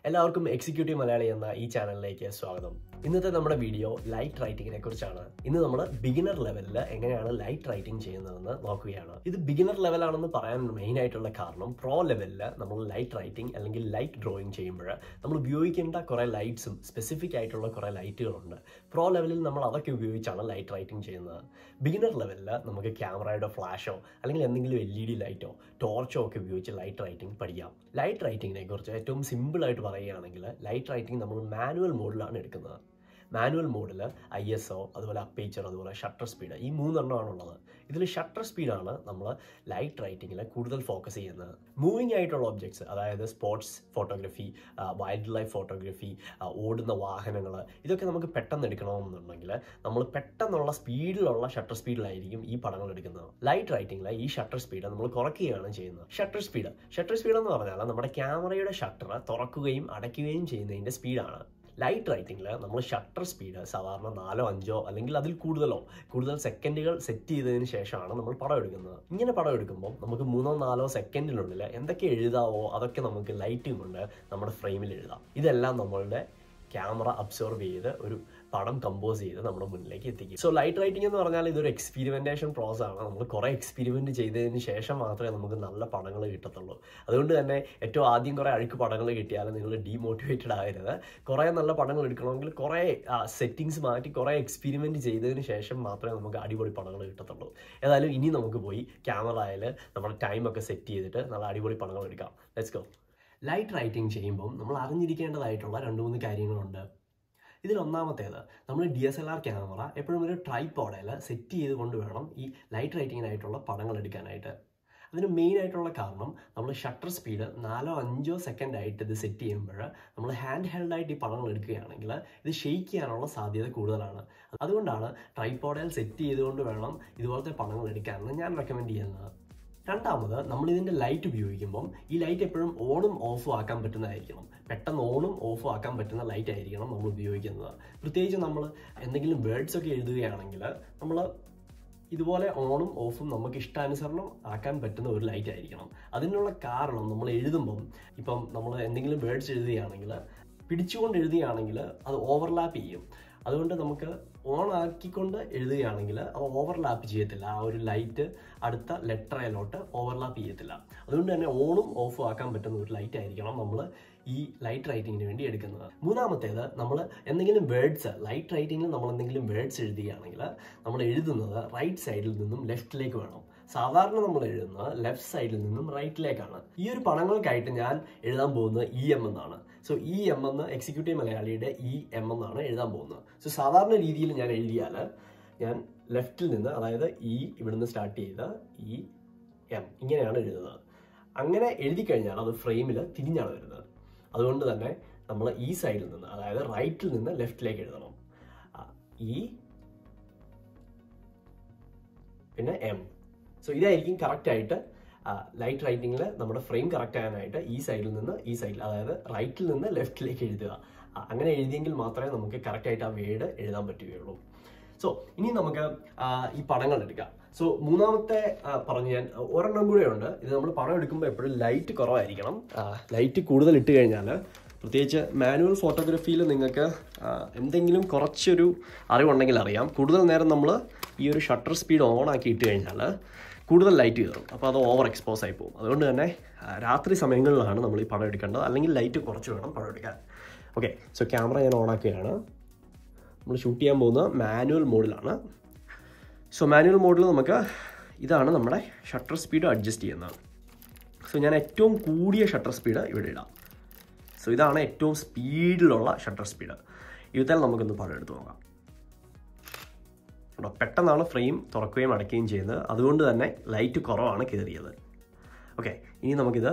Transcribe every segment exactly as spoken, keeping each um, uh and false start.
എല്ലാവർക്കും എക്സിക്യൂട്ടീവ് മലയാളി എന്ന ഈ ചാനലിലേക്ക് സ്വാഗതം. ഇന്നത്തെ നമ്മുടെ വീഡിയോ ലൈറ്റ് റൈറ്റിങ്ങിനെ കുറിച്ചാണ്. ഇന്ന് നമ്മൾ ബിഗിനർ ലെവലിൽ എങ്ങനെയാണ് ലൈറ്റ് റൈറ്റിംഗ് ചെയ്യുന്നതെന്ന് നോക്കുകയാണ്. ഇത് ബിഗിനർ ലെവലാണെന്ന് പറയാൻ മെയിൻ ആയിട്ടുള്ള കാരണം പ്രോ ലെവലിൽ നമ്മൾ ലൈറ്റ് റൈറ്റിംഗ് അല്ലെങ്കിൽ ലൈറ്റ് ഡ്രോയിങ് ചെയ്യുമ്പോൾ നമ്മൾ ഉപയോഗിക്കേണ്ട കുറേ ലൈറ്റ്സും സ്പെസിഫിക് ആയിട്ടുള്ള കുറേ ലൈറ്റുകളുണ്ട്. പ്രോ ലെവലിൽ നമ്മൾ അതൊക്കെ ഉപയോഗിച്ചാണ് ലൈറ്റ് റൈറ്റിംഗ് ചെയ്യുന്നത്. ബിഗിനർ ലെവലിൽ നമുക്ക് ക്യാമറയുടെ ഫ്ലാഷോ അല്ലെങ്കിൽ എന്തെങ്കിലും എൽ ഇ ഡി ലൈറ്റോ ടോർച്ചോ ഒക്കെ ഉപയോഗിച്ച് ലൈറ്റ് റൈറ്റിംഗ് പഠിക്കാം. ലൈറ്റ് റൈറ്റിങ്ങിനെ കുറിച്ച് ഏറ്റവും സിമ്പിളായിട്ട് പറയുകയാണെങ്കിൽ ലൈറ്റ് റൈറ്റിംഗ് നമ്മൾ മാനുവൽ മോഡിലാണ് എടുക്കുന്നത്. മാനുവൽ മോഡിൽ ഐ എസ് ഒ അതുപോലെ അപ്പേച്ചർ അതുപോലെ ഷട്ടർ സ്പീഡ് ഈ മൂന്നെണ്ണമാണുള്ളത്. ഇതിൽ ഷട്ടർ സ്പീഡാണ് നമ്മൾ ലൈറ്റ് റൈറ്റിങ്ങിൽ കൂടുതൽ ഫോക്കസ് ചെയ്യുന്നത്. മൂവിങ് ആയിട്ടുള്ള ഒബ്ജക്ട്സ്, അതായത് sports photography, wildlife photography, ഓടുന്ന വാഹനങ്ങൾ, ഇതൊക്കെ നമുക്ക് പെട്ടെന്ന് എടുക്കണമെന്നുണ്ടെങ്കിൽ നമ്മൾ പെട്ടെന്നുള്ള സ്പീഡിലുള്ള ഷട്ടർ സ്പീഡിലായിരിക്കും ഈ പടങ്ങൾ എടുക്കുന്നത്. ലൈറ്റ് റൈറ്റിങ്ങിൽ ഈ ഷട്ടർ സ്പീഡ് നമ്മൾ കുറയ്ക്കുകയാണ് ചെയ്യുന്നത്. ഷട്ടർ സ്പീഡ് ഷട്ടർ സ്പീഡ് എന്ന് പറഞ്ഞാൽ നമ്മുടെ ക്യാമറയുടെ ഷട്ടർ തുറക്കുകയും അടയ്ക്കുകയും ചെയ്യുന്നതിൻ്റെ സ്പീഡാണ്. ലൈറ്റ് റൈറ്റിങ്ങിൽ നമ്മൾ ഷട്ടർ സ്പീഡ് സാധാരണ നാലോ അഞ്ചോ അല്ലെങ്കിൽ അതിൽ കൂടുതലോ കൂടുതൽ സെക്കൻഡുകൾ സെറ്റ് ചെയ്തതിന് ശേഷമാണ് നമ്മൾ പടം എടുക്കുന്നത്. ഇങ്ങനെ പടം എടുക്കുമ്പോൾ നമുക്ക് മൂന്നോ നാലോ സെക്കൻഡിനുള്ളിൽ എന്തൊക്കെ എഴുതാവോ അതൊക്കെ നമുക്ക് ലൈറ്റും കൊണ്ട് നമ്മുടെ ഫ്രെയിമിൽ എഴുതാം. ഇതെല്ലാം നമ്മളുടെ ക്യാമറ അബ്സോർവ് ചെയ്ത് ഒരു പടം കമ്പോസ് ചെയ്ത് നമ്മുടെ മുന്നിലേക്ക് എത്തിക്കും. സോ ലൈറ്റ് റൈറ്റിംഗ് എന്ന് പറഞ്ഞാൽ ഇതൊരു എക്സ്പീരിമെൻറ്റേഷൻ പ്രോസസ് ആണ്. നമ്മൾ കുറേ എക്സ്പെരിമെൻറ്റ് ചെയ്തതിന് ശേഷം മാത്രമേ നമുക്ക് നല്ല പടങ്ങൾ കിട്ടത്തുള്ളൂ. അതുകൊണ്ട് തന്നെ ഏറ്റവും ആദ്യം കുറേ അഴുക്ക് പടങ്ങൾ കിട്ടിയാലും നിങ്ങൾ ഡീമോട്ടിവേറ്റഡ് ആകരുത്. കുറേ നല്ല പടങ്ങൾ എടുക്കണമെങ്കിൽ കുറേ സെറ്റിങ്സ് മാറ്റി കുറേ എക്സ്പെരിമെൻറ്റ് ചെയ്തതിന് ശേഷം മാത്രമേ നമുക്ക് അടിപൊളി പടങ്ങൾ കിട്ടത്തുള്ളൂ. ഏതായാലും ഇനി നമുക്ക് പോയി ക്യാമറയിൽ നമ്മുടെ ടൈമൊക്കെ സെറ്റ് ചെയ്തിട്ട് നല്ല അടിപൊളി പടങ്ങൾ എടുക്കാം. Let's go. ലൈറ്റ് റൈറ്റിംഗ് ചെയ്യുമ്പം നമ്മൾ അറിഞ്ഞിരിക്കേണ്ടതായിട്ടുള്ള രണ്ട് മൂന്ന് കാര്യങ്ങളുണ്ട്. ഇതിലൊന്നാമത്തേത്, നമ്മൾ D S L R camera എപ്പോഴും ഒരു ട്രൈപോഡിൽ സെറ്റ് ചെയ്ത് കൊണ്ട് വേണം ഈ ലൈറ്റ് റൈറ്റിങ്ങിനായിട്ടുള്ള പടങ്ങൾ എടുക്കാനായിട്ട്. അതിന് മെയിൻ ആയിട്ടുള്ള കാരണം നമ്മൾ ഷട്ടർ സ്പീഡ് നാലോ അഞ്ചോ സെക്കൻഡ് ആയിട്ട് ഇത് സെറ്റ് ചെയ്യുമ്പോൾ നമ്മൾ ഹാൻഡ് ഹെൽഡായിട്ട് ഈ പടങ്ങൾ എടുക്കുകയാണെങ്കിൽ ഇത് ഷെയ്ക്ക് ചെയ്യാനുള്ള സാധ്യത കൂടുതലാണ്. അതുകൊണ്ടാണ് ട്രൈപോഡിൽ സെറ്റ് ചെയ്തുകൊണ്ട് വേണം ഇതുപോലത്തെ പടങ്ങൾ എടുക്കാമെന്ന് ഞാൻ റെക്കമെൻഡ് ചെയ്യുന്നത്. രണ്ടാമത്, നമ്മളിതിൻ്റെ ലൈറ്റ് ഉപയോഗിക്കുമ്പം ഈ ലൈറ്റ് എപ്പോഴും ഓണും ഓഫും ആക്കാൻ പറ്റുന്നതായിരിക്കണം. പെട്ടെന്ന് ഓണും ഓഫും ആക്കാൻ പറ്റുന്ന ലൈറ്റ് ആയിരിക്കണം നമ്മൾ ഉപയോഗിക്കുന്നത്. പ്രത്യേകിച്ച് നമ്മൾ എന്തെങ്കിലും വേർഡ്സ് ഒക്കെ എഴുതുകയാണെങ്കിൽ നമ്മൾ ഇതുപോലെ ഓണും ഓഫും നമുക്ക് ഇഷ്ടാനുസരണം ആക്കാൻ പറ്റുന്ന ഒരു ലൈറ്റ് ആയിരിക്കണം. അതിനുള്ള കാരണം നമ്മൾ എഴുതുമ്പം ഇപ്പം നമ്മൾ എന്തെങ്കിലും വേർഡ്സ് എഴുതുകയാണെങ്കിൽ പിടിച്ചുകൊണ്ട് എഴുതുകയാണെങ്കിൽ അത് ഓവർലാപ്പ് ചെയ്യും. അതുകൊണ്ട് നമുക്ക് ഓൺ ആക്കിക്കൊണ്ട് എഴുതുകയാണെങ്കിൽ അത് ഓവർലാപ്പ് ചെയ്യത്തില്ല. ആ ഒരു ലൈറ്റ് അടുത്ത ലെറ്ററിലോട്ട് ഓവർലാപ്പ് ചെയ്യത്തില്ല. അതുകൊണ്ട് തന്നെ ഓണും ഓഫും ആക്കാൻ പറ്റുന്ന ഒരു ലൈറ്റ് ആയിരിക്കണം നമ്മൾ ഈ ലൈറ്റ് റൈറ്റിങ്ങിന് വേണ്ടി എടുക്കുന്നത്. മൂന്നാമത്തേത്, നമ്മൾ എന്തെങ്കിലും വേർഡ്സ് ലൈറ്റ് റൈറ്റിങ്ങിൽ നമ്മൾ എന്തെങ്കിലും വേർഡ്സ് എഴുതുകയാണെങ്കിൽ നമ്മൾ എഴുതുന്നത് റൈറ്റ് സൈഡിൽ നിന്നും ലെഫ്റ്റിലേക്ക് വേണം. സാധാരണ നമ്മൾ എഴുതുന്നത് ലെഫ്റ്റ് സൈഡിൽ നിന്നും റൈറ്റിലേക്കാണ്. ഈ ഒരു പടങ്ങൾക്കായിട്ട് ഞാൻ എഴുതാൻ പോകുന്നത് ഇ എം എന്നാണ്. സോ ഇ എം എന്ന് എക്സിക്യൂട്ടീവ് മലയാളിയുടെ ഇ എം എന്നാണ് എഴുതാൻ പോകുന്നത്. സോ സാധാരണ രീതിയിൽ ഞാൻ എഴുതിയാൽ ഞാൻ ലെഫ്റ്റിൽ നിന്ന്, അതായത് ഇ ഇവിടുന്ന് സ്റ്റാർട്ട് ചെയ്ത് ഇ എം ഇങ്ങനെയാണ് എഴുതുന്നത്. അങ്ങനെ എഴുതി കഴിഞ്ഞാൽ അത് ഫ്രെയിമിൽ തിരിഞ്ഞാണ് വരുന്നത്. അതുകൊണ്ട് തന്നെ നമ്മൾ ഈ സൈഡിൽ നിന്ന്, അതായത് റൈറ്റിൽ നിന്ന് ലെഫ്റ്റിലേക്ക് എഴുതണം. ഇ പിന്നെ എം. സോ ഇതായിരിക്കും കറക്റ്റായിട്ട് ലൈറ്റ് റൈറ്റിങ്ങിൽ നമ്മുടെ ഫ്രെയിം കറക്റ്റ് ആകാനായിട്ട് ഈ സൈഡിൽ നിന്ന് ഈ സൈഡിൽ, അതായത് റൈറ്റിൽ നിന്ന് ലെഫ്റ്റിലേക്ക് എഴുതുക. അങ്ങനെ എഴുതിയെങ്കിൽ മാത്രമേ നമുക്ക് കറക്റ്റായിട്ട് ആ വേർഡ് എഴുതാൻ പറ്റുകയുള്ളൂ. സോ ഇനി നമുക്ക് ഈ പടങ്ങൾ എടുക്കാം. സോ മൂന്നാമത്തെ പറഞ്ഞു ഞാൻ ഒരെണ്ണം കൂടെ ഉണ്ട്. ഇത് നമ്മൾ പടം എടുക്കുമ്പോൾ എപ്പോഴും ലൈറ്റ് കുറവായിരിക്കണം. ലൈറ്റ് കൂടുതൽ ഇട്ട് കഴിഞ്ഞാൽ, പ്രത്യേകിച്ച് മാനുവൽ ഫോട്ടോഗ്രാഫിയിൽ നിങ്ങൾക്ക് എന്തെങ്കിലും കുറച്ചൊരു അറിവുണ്ടെങ്കിൽ അറിയാം, കൂടുതൽ നേരം നമ്മൾ ഈ ഒരു ഷട്ടർ സ്പീഡ് ഓൺ ആക്കി ഇട്ട് കഴിഞ്ഞാൽ കൂടുതൽ ലൈറ്റ് കയറും. അപ്പോൾ അത് ഓവർ എക്സ്പോസ് ആയി പോകും. അതുകൊണ്ട് തന്നെ രാത്രി സമയങ്ങളിലാണ് നമ്മൾ ഈ പടം എടുക്കേണ്ടത്, അല്ലെങ്കിൽ ലൈറ്റ് കുറച്ച് വേണം പടം എടുക്കാൻ. ഓക്കെ, സോ ക്യാമറ ഞാൻ ഓൺ ആക്കുകയാണ്. നമ്മൾ ഷൂട്ട് ചെയ്യാൻ പോകുന്നത് മാനുവൽ മോഡിലാണ്. സോ മാനുവൽ മോഡിൽ നമുക്ക് ഇതാണ് നമ്മുടെ ഷട്ടർ സ്പീഡ് അഡ്ജസ്റ്റ് ചെയ്യുന്നത്. സോ ഞാൻ ഏറ്റവും കൂടിയ ഷട്ടർ സ്പീഡ് ഇവിടെ ഇടാം. സോ ഇതാണ് ഏറ്റവും സ്പീഡിലുള്ള ഷട്ടർ സ്പീഡ്. ഇതിൽ നമുക്കൊന്ന് പടം എടുത്ത് നോക്കാം. പെട്ടെന്നാണ് ഫ്രെയിം തുറക്കുകയും അടയ്ക്കുകയും ചെയ്യുന്നത്. അതുകൊണ്ട് തന്നെ ലൈറ്റ് കുറവാണ് കയറിയത്. ഓക്കെ, ഇനി നമുക്കിത്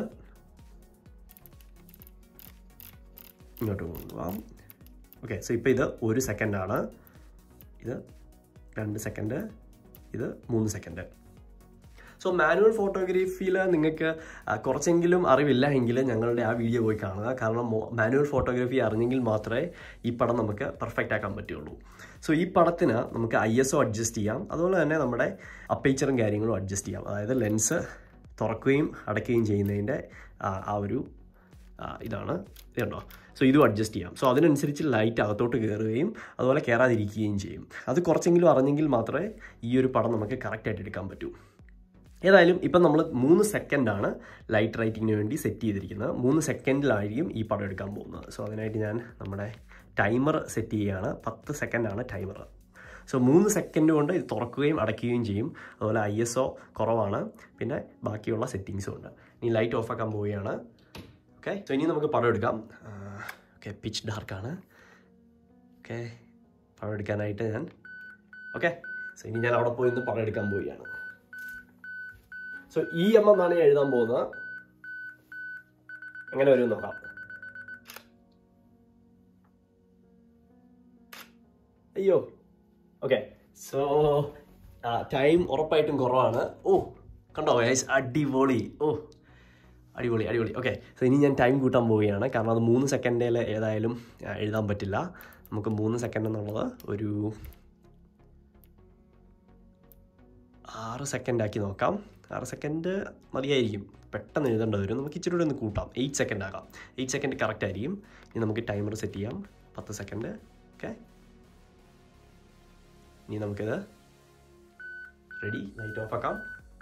ഇങ്ങോട്ട് കൊണ്ടുപോകാം. ഓക്കെ, സോ ഇപ്പോൾ ഇത് ഒരു സെക്കൻഡാണ്, ഇത് രണ്ട് സെക്കൻഡ്, ഇത് മൂന്ന് സെക്കൻഡ്. സോ മാനുവൽ ഫോട്ടോഗ്രാഫിയിൽ നിങ്ങൾക്ക് കുറച്ചെങ്കിലും അറിവില്ല എങ്കിൽ ഞങ്ങളുടെ ആ വീഡിയോ പോയി കാണുക. കാരണം മാനുവൽ ഫോട്ടോഗ്രാഫി അറിഞ്ഞെങ്കിൽ മാത്രമേ ഈ പടം നമുക്ക് പെർഫെക്റ്റ് ആക്കാൻ പറ്റുള്ളൂ. സോ ഈ പടത്തിന് നമുക്ക് ഐ എസ് ഒ അഡ്ജസ്റ്റ് ചെയ്യാം, അതുപോലെ തന്നെ നമ്മുടെ അപ്പേച്ചറും കാര്യങ്ങളും അഡ്ജസ്റ്റ് ചെയ്യാം. അതായത് ലെൻസ് തുറക്കുകയും അടയ്ക്കുകയും ചെയ്യുന്നതിൻ്റെ ആ ഒരു ഇതാണ് ഇതുണ്ടോ. സോ ഇതും അഡ്ജസ്റ്റ് ചെയ്യാം. സോ അതിനനുസരിച്ച് ലൈറ്റ് അകത്തോട്ട് കയറുകയും അതുപോലെ കയറാതിരിക്കുകയും ചെയ്യും. അത് കുറച്ചെങ്കിലും അറിഞ്ഞെങ്കിൽ മാത്രമേ ഈ ഒരു പടം നമുക്ക് കറക്റ്റായിട്ട് എടുക്കാൻ പറ്റൂ. ഏതായാലും ഇപ്പം നമ്മൾ മൂന്ന് സെക്കൻഡാണ് ലൈറ്റ് റൈറ്റിങ്ങിന് വേണ്ടി സെറ്റ് ചെയ്തിരിക്കുന്നത്. മൂന്ന് സെക്കൻഡിലായിരിക്കും ഈ പടം എടുക്കാൻ പോകുന്നത്. സോ അതിനായിട്ട് ഞാൻ നമ്മുടെ ടൈമർ സെറ്റ് ചെയ്യുകയാണ്. പത്ത് സെക്കൻഡാണ് ടൈമർ. സോ മൂന്ന് സെക്കൻഡ് കൊണ്ട് ഇത് തുറക്കുകയും അടയ്ക്കുകയും ചെയ്യും. അതുപോലെ ഐ എസ് ഒ കുറവാണ്, പിന്നെ ബാക്കിയുള്ള സെറ്റിങ്സും ഉണ്ട്. ഇനി ലൈറ്റ് ഓഫ് ആക്കാൻ പോവുകയാണ്. ഓക്കെ, സോ ഇനി നമുക്ക് പടം എടുക്കാം. Okay, pitch ഡാർക്കാണ്. ഓക്കെ, പടം എടുക്കാനായിട്ട് ഞാൻ ഓക്കെ സോ ഇനി ഞാൻ അവിടെ പോയി നിന്ന് പടം എടുക്കാൻ പോവുകയാണ്. സോ ഇ എം എന്നാണ് ഞാൻ എഴുതാൻ പോകുന്നത്. എങ്ങനെ വരും നോക്കാം. അയ്യോ, ഓക്കെ. സോ ടൈം ഉറപ്പായിട്ടും കുറവാണ്. ഓ കണ്ടോ ഗൈസ്, അടിപൊളി. ഓ അടിപൊളി അടിപൊളി. ഓക്കെ, സോ ഇനി ഞാൻ ടൈം കൂട്ടാൻ പോവുകയാണ്. കാരണം അത് മൂന്ന് സെക്കൻഡിൽ ഏതായാലും എഴുതാൻ പറ്റില്ല. നമുക്ക് മൂന്ന് സെക്കൻഡ് എന്നുള്ളത് ഒരു ആറ് സെക്കൻഡാക്കി നോക്കാം. ആറ് സെക്കൻഡ് മതിയായിരിക്കും, പെട്ടെന്ന് എഴുതേണ്ടി വരും. നമുക്ക് ഇച്ചിരി കൂടെ ഒന്ന് കൂട്ടാം, എയ്റ്റ് സെക്കൻഡ് ആകാം. എയ്റ്റ് സെക്കൻഡ് കറക്റ്റ് ആയിരിക്കും. ഇനി നമുക്ക് ടൈമർ സെറ്റ് ചെയ്യാം, പത്ത് സെക്കൻഡ്. ഓക്കെ, ഇനി നമുക്കിത് റെഡി. ലൈറ്റ് ഓഫ് ആക്കാം.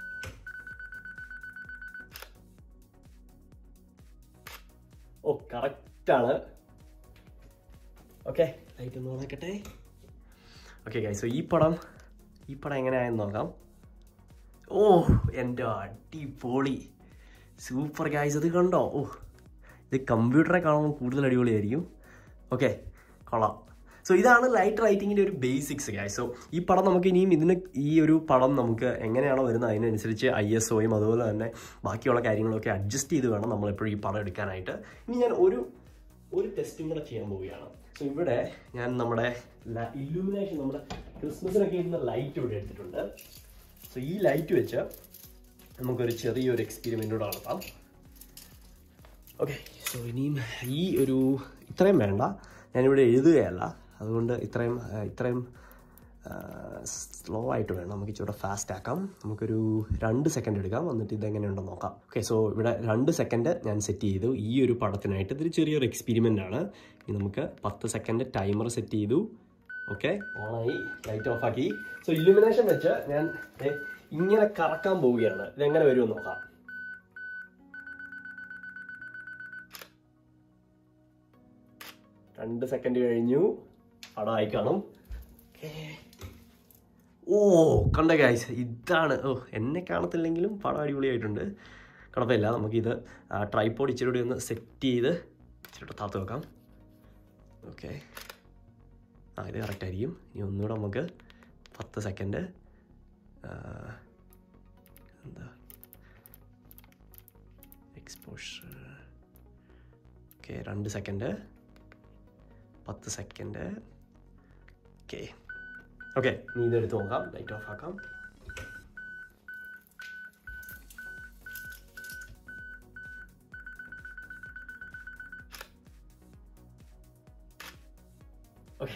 ഓ കറക്റ്റാണ്. ഓക്കെ, ലൈറ്റ് ഒന്ന് ഓണാക്കട്ടെ. ഓക്കെ ഗൈസ്, സോ ഈ പടം ഈ പടം എങ്ങനെയായെന്ന് നോക്കാം. ഓ എൻ്റെ അടിപൊളി, സൂപ്പർ ഗൈസ്. അത് കണ്ടോ? ഓ ഇത് കമ്പ്യൂട്ടറെ കാണുമ്പോൾ കൂടുതൽ അടിപൊളിയായിരിക്കും. ഓക്കെ, കൊള്ളാം. സോ ഇതാണ് ലൈറ്റ് റൈറ്റിങ്ങിൻ്റെ ഒരു ബേസിക്സ് ഗൈസ്. സോ ഈ പടം നമുക്ക് ഇനിയും ഇതിന് ഈ ഒരു പടം നമുക്ക് എങ്ങനെയാണോ വരുന്നത് അതിനനുസരിച്ച് ഐ എസ് ഒയും അതുപോലെ തന്നെ ബാക്കിയുള്ള കാര്യങ്ങളൊക്കെ അഡ്ജസ്റ്റ് ചെയ്ത് വേണം നമ്മളെപ്പോഴും ഈ പടം എടുക്കാനായിട്ട്. ഇനി ഞാൻ ഒരു ഒരു ടെസ്റ്റും കൂടെ ചെയ്യാൻ പോവുകയാണ്. സോ ഇവിടെ ഞാൻ നമ്മുടെ ഇല്ലുമിനേഷൻ, നമ്മുടെ ക്രിസ്മസിനൊക്കെ ഇടുന്ന ലൈറ്റ് ഇവിടെ എടുത്തിട്ടുണ്ട്. സോ ഈ ലൈറ്റ് വെച്ച് നമുക്കൊരു ചെറിയൊരു എക്സ്പെരിമെൻ്റ് കൂടെ നടത്താം. ഓക്കെ, സോ ഇനിയും ഈ ഒരു ഇത്രയും വേണ്ട, ഞാനിവിടെ എഴുതുകയല്ല, അതുകൊണ്ട് ഇത്രയും ഇത്രയും സ്ലോ ആയിട്ട് വേണം. നമുക്ക് ഇച്ചിരി ഫാസ്റ്റ് ആക്കാം. നമുക്കൊരു രണ്ട് സെക്കൻഡ് എടുക്കാം, എന്നിട്ട് ഇതെങ്ങനെയുണ്ടെന്ന് നോക്കാം. ഓക്കെ, സോ ഇവിടെ രണ്ട് സെക്കൻഡ് ഞാൻ സെറ്റ് ചെയ്തു ഈ ഒരു പടത്തിനായിട്ട്. ഇതൊരു ചെറിയൊരു എക്സ്പെരിമെൻ്റ് ആണ്. ഇനി നമുക്ക് പത്ത് സെക്കൻഡ് ടൈമർ സെറ്റ് ചെയ്തു. ഓക്കെ, ഓണായി, ലൈറ്റ് ഓഫ് ആക്കി. സോ ഇല്ലുമിനേഷൻ വെച്ച് ഞാൻ ഇങ്ങനെ കറക്കാൻ പോവുകയാണ്. ഇതെങ്ങനെ വരുമെന്ന് നോക്കാം. രണ്ട് സെക്കൻഡ് കഴിഞ്ഞു, പടമായി കാണും. ഓ കണ്ട ഗൈസ്, ഇതാണ്. ഓ എന്നെ കാണത്തില്ലെങ്കിലും പടം അടിപൊളിയായിട്ടുണ്ട്. കുഴപ്പമില്ല. നമുക്കിത് ട്രൈപോഡ് ഇച്ചിരി കൂടി ഒന്ന് സെറ്റ് ചെയ്ത് ഇച്ചിരി താത്ത് വെക്കാം. ഓക്കെ, ആ ഇത് കറക്റ്റ് ആയിരിക്കും. ഇനി ഒന്നുകൂടെ നമുക്ക് പത്ത് സെക്കൻഡ് എന്താ എക്സ്പോഷർ. ഓക്കെ, രണ്ട് സെക്കൻഡ്, പത്ത് സെക്കൻഡ്. ഓക്കെ ഓക്കെ ഇനി ഇതെടുത്ത് നോക്കാം. ലൈറ്റ് ഓഫ് ആക്കാം. ഓക്കെ,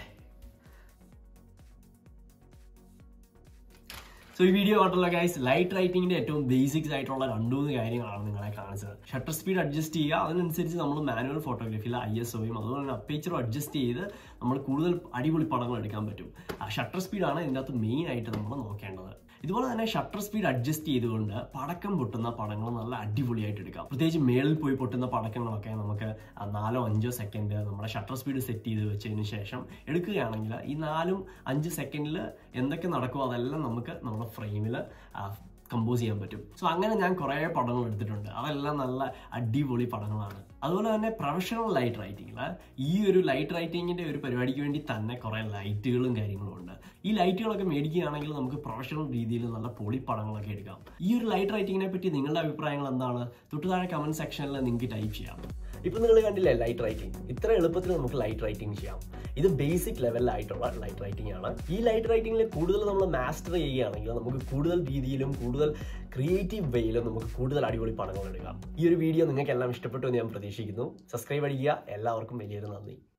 സോ ഈ വീഡിയോ കണ്ടുള്ള ഗൈസ് ലൈറ്റ് റൈറ്റിങ്ങിന്റെ ഏറ്റവും ബേസിക്സ് ആയിട്ടുള്ള രണ്ടു മൂന്ന് കാര്യങ്ങളാണ് നിങ്ങളെ കാണിച്ചത്. ഷട്ടർ സ്പീഡ് അഡ്ജസ്റ്റ് ചെയ്യുക, അതിനനുസരിച്ച് നമ്മൾ മാനുവൽ ഫോട്ടോഗ്രാഫിയിൽ ഐ എസ് ഒയും അതുപോലെ തന്നെ അപ്പേച്ചറും അഡ്ജസ്റ്റ് ചെയ്ത് നമ്മൾ കൂടുതൽ അടിപൊളി പടങ്ങൾ എടുക്കാൻ പറ്റും. ആ ഷട്ടർ സ്പീഡാണ് ഇതിൻ്റെ അകത്ത് മെയിൻ ആയിട്ട് നമ്മൾ നോക്കേണ്ടത്. ഇതുപോലെ തന്നെ ഷട്ടർ സ്പീഡ് അഡ്ജസ്റ്റ് ചെയ്തുകൊണ്ട് പടക്കം പൊട്ടുന്ന പടങ്ങൾ നല്ല അടിപൊളിയായിട്ട് എടുക്കാം. പ്രത്യേകിച്ച് മേളിൽ പോയി പൊട്ടുന്ന പടക്കങ്ങളൊക്കെ നമുക്ക് നാലോ അഞ്ചോ സെക്കൻഡ് നമ്മുടെ ഷട്ടർ സ്പീഡ് സെറ്റ് ചെയ്ത് വെച്ചതിന് ശേഷം എടുക്കുകയാണെങ്കിൽ ഈ നാലും അഞ്ച് സെക്കൻഡിൽ എന്തൊക്കെ നടക്കുമോ അതെല്ലാം നമുക്ക് നമ്മുടെ ഫ്രെയിമിൽ കമ്പോസ് ചെയ്യാൻ പറ്റും. സോ അങ്ങനെ ഞാൻ കുറേ പടങ്ങൾ എടുത്തിട്ടുണ്ട്. അതെല്ലാം നല്ല അടിപൊളി പടങ്ങളാണ്. അതുപോലെ തന്നെ പ്രൊഫഷണൽ ലൈറ്റ് റൈറ്റിങ്ങിൽ ഈ ഒരു ലൈറ്റ് റൈറ്റിങ്ങിൻ്റെ ഒരു പരിപാടിക്ക് വേണ്ടി തന്നെ കുറേ ലൈറ്റുകളും കാര്യങ്ങളും ഉണ്ട്. ഈ ലൈറ്റുകളൊക്കെ മേടിക്കുകയാണെങ്കിൽ നമുക്ക് പ്രൊഫഷണൽ രീതിയിൽ നല്ല പൊളി പടങ്ങളൊക്കെ എടുക്കാം. ഈ ഒരു ലൈറ്റ് റൈറ്റിങ്ങിനെ പറ്റി നിങ്ങളുടെ അഭിപ്രായങ്ങൾ എന്താണ്? തൊട്ട് താഴെ കമൻറ്റ് സെക്ഷനിൽ നിങ്ങൾക്ക് ടൈപ്പ് ചെയ്യാം. ഇപ്പം നിങ്ങൾ കണ്ടില്ലേ ലൈറ്റ് റൈറ്റിംഗ്, ഇത്ര എളുപ്പത്തിൽ നമുക്ക് ലൈറ്റ് റൈറ്റിംഗ് ചെയ്യാം. ഇത് ബേസിക് ലെവലിലായിട്ടുള്ള ലൈറ്റ് റൈറ്റിംഗ് ആണ്. ഈ ലൈറ്റ് റൈറ്റിംഗിൽ കൂടുതൽ നമ്മൾ മാസ്റ്റർ ചെയ്യുകയാണെങ്കിൽ നമുക്ക് കൂടുതൽ രീതിയിലും കൂടുതൽ ക്രിയേറ്റീവ് വേയിലും നമുക്ക് കൂടുതൽ അടിപൊളി പടങ്ങൾ എടുക്കാം. ഈ ഒരു വീഡിയോ നിങ്ങൾക്ക് എല്ലാം ഇഷ്ടപ്പെട്ടു എന്ന് ഞാൻ പ്രതീക്ഷിക്കുന്നു. സബ്സ്ക്രൈബ് അടിക്കുക. എല്ലാവർക്കും വലിയൊരു നന്ദി.